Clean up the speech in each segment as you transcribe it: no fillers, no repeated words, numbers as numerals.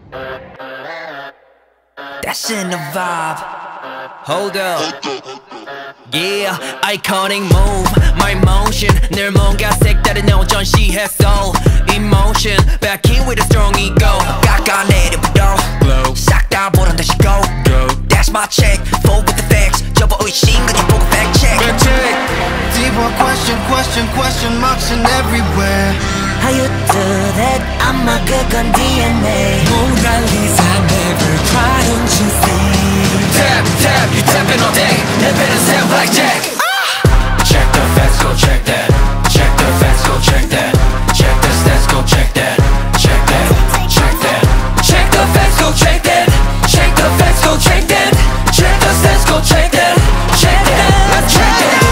That's in the vibe. Hold up. Yeah, iconic move. My motion 늘 뭔가 색다른 너 전시했어. Emotion back in with a strong ego. 깎아내려부터 싹 다 보란 다시 go. That's my check. Full with the facts. 접어 의심 그냥 보고 fact check. Deeper question marks in everywhere. How you do that? 아마 그건 DNA. Mona Lisa never try, don't you see? Tap, tap, you tapping all day. 내 배는 새 blackjack. Check the facts, go check that. Check the facts, go check that. Check the stats, go check that. Check that, check that. Check the facts, go check that. Check the facts, go check that. Check the stats, go check that. Check that, let's check that.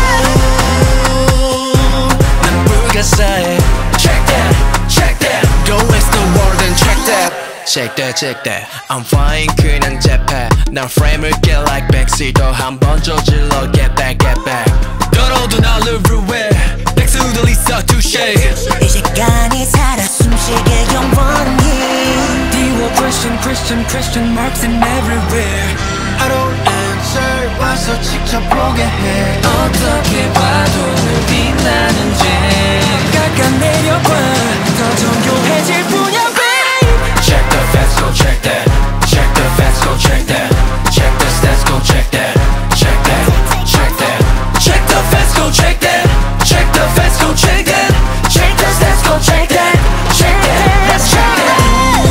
난 불가사의. Check that, check that. Go rest the world and check that. Check that, check that. I'm flying 그냥 jetpack. 난 frame을 get like backseat. 한번 저질러 get back, get back. 걸어도 나를 ru해. 백수도 리사 touche. 이 시간이 살아 숨쉬게 영원히. 띄워 question marks in everywhere. I don't answer 와서 직접 보게 해. 어떻게 봐도 늘 빛나는 잼. 깎아내려봐 더 정교해질 뿐이야 babe. Check the facts, go check that. Check the facts, go check that. Check the stats, go check that. Check that, check that. Check the facts, go check that. Check the facts, go check that. Check the stats, go check that. Check that, let's check that.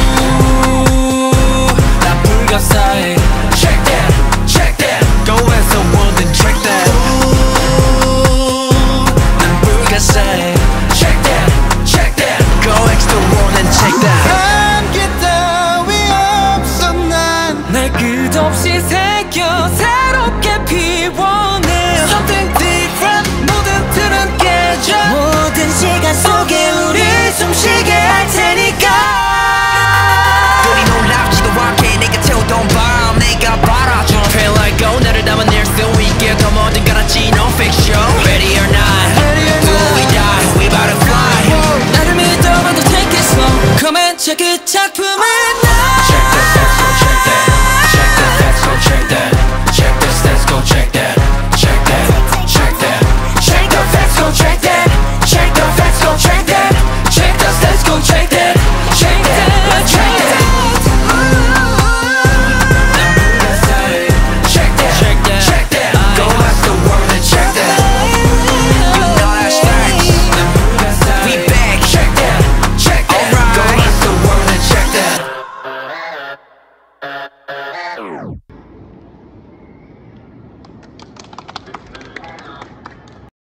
난 불가사의. Check that, check that. Go as the world and check that. 난 불가사의. Check that, check that. Go as the world and check that. 한계 따위 없어 난. 날 끝없이 새겨 새롭게 피워내. Something different. 모든 틀은 깨져. 모든 시간 속에 우리 숨쉬게 할 테니까. 우리 놀랍지도 않게 내가 태우던 밤 내가 바라줘. Feel like go 나를 담아낼 수 있게 더 모든 garanti no fiction. Ready or not, do we die? We about to fly. 나를 믿어봐도 take it slow. Come and check it 작품은 나. Check the facts, go check that. Check the facts, go check that. Check the stats, go check that. Check that, check that. Check the facts, go check that. Check the facts, go check that. Check the stats, go check that. Check that, check that. Check that, check that, check that. Go ask the world and check that. You know that's facts. We back. Check that, check that. Alright. Go ask the world and check that.